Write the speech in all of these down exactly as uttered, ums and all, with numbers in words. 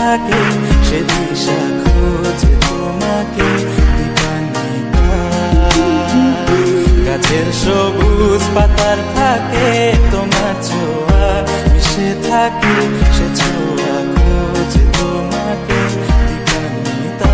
থাকে সে দিশা খোঁজে তোমাকে দীপান্বিতা। গাছের সবুজ পাতার থাকে তোমার ছোঁয়া মিশে থাকে সে ছোঁয়া খোঁজে তোমাকে দীপান্বিতা।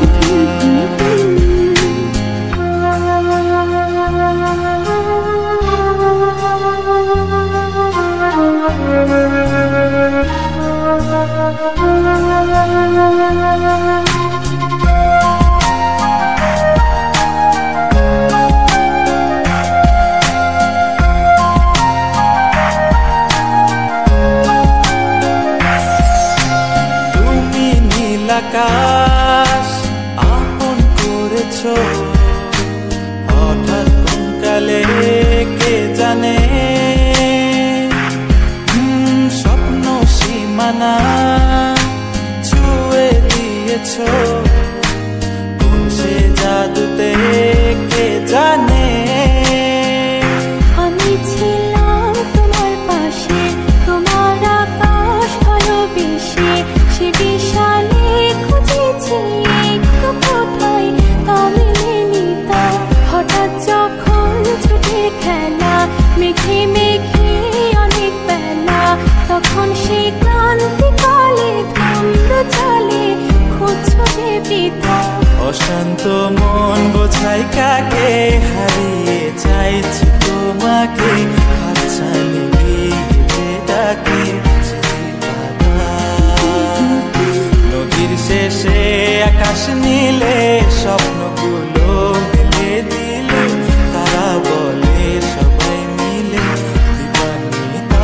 তুমি নীল আকাশ আপন করেছো হঠাৎ কোন কালে কে জানে, স্বপ্ন সীমানা ছুঁয়ে দিয়েছো কোন সে জাদুতে কে জানে। আমি ছিলাম তোমার পাশে তোমার আকাশ ভালোবেসে সে বিশালে খুঁজেছি একটু কোথায় তা মেলেনি তা। হঠাৎ যখন ছুটে খেলা মেঘে মেঘে অনেক বেলা তখন সে ক্রান্তিকালে ধূম্র চালে খুঁজছো যে পিতা। অশান্ত মন বোঝাই কাকে হারিয়ে চাইছি তোমাকে হাতছানি দিয়ে ডাকে নদীর শেষে আকাশ নীলে স্বপ্নগুলো মেলে দিলে তারা বলে সবাই মিলে দীপান্বিতা।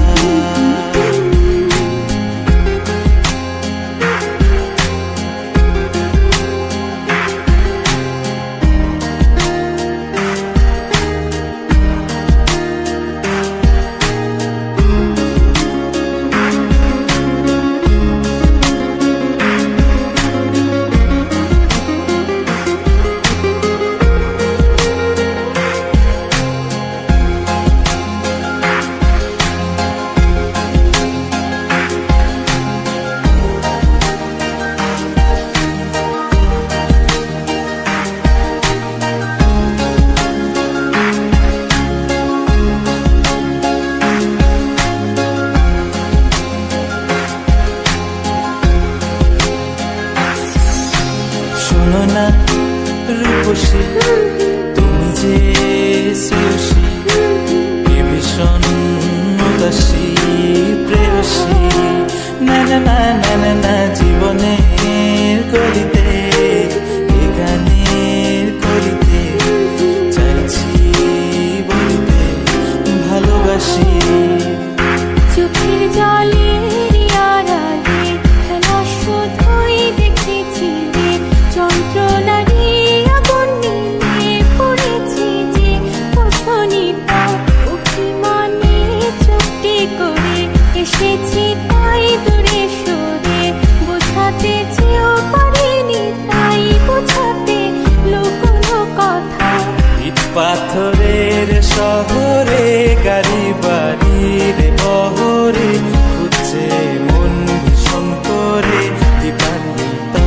শোনো না রূপসী তুমি যে শ্রেয়সী কে ভীষণ উদাসী প্রেয়সী না না না না না না জীবনের গলিতে এ গানের কলিতে চাইছি বলিতে ভালোবাসি। চোখের জলের আড়ালে খেলা শুধুই দেখেছি যে যন্ত্রণারই আগুন নিয়ে পড়েছি যে বোঝনি তা। অভিমানে চুপটি করে এসেছি তাই দূরে সরে বোঝাতে চেয়েও পারিনি তাই বোঝাতে লুকোনো কথা। ইট পাথরের শহরে গাড়ি বাড়ির বহরে খুঁজছে মন ভীষণ করে দীপান্বিতা।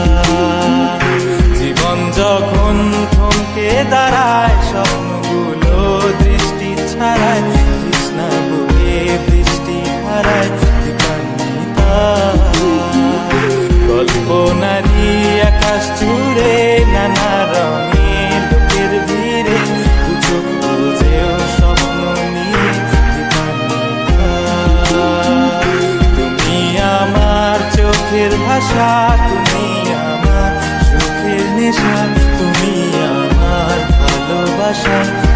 জীবন যখন থমকে দাঁড়ায় স্বপ্নগুলো দৃষ্টি ছাড়ায় তৃষ্ণা বুকে বৃষ্টি হারায় দীপান্বিতা। কল্পনারই আকাশ জুড়ে নানা রঙে লোকের ভিড়ে দুচোখ বুঝেও স্বপ্ন নিয়ে দীপান্বিতা। তুমি আমার চোখের ভাষা তুমি আমার সুখের নেশা তুমি আমার ভালোবাসা।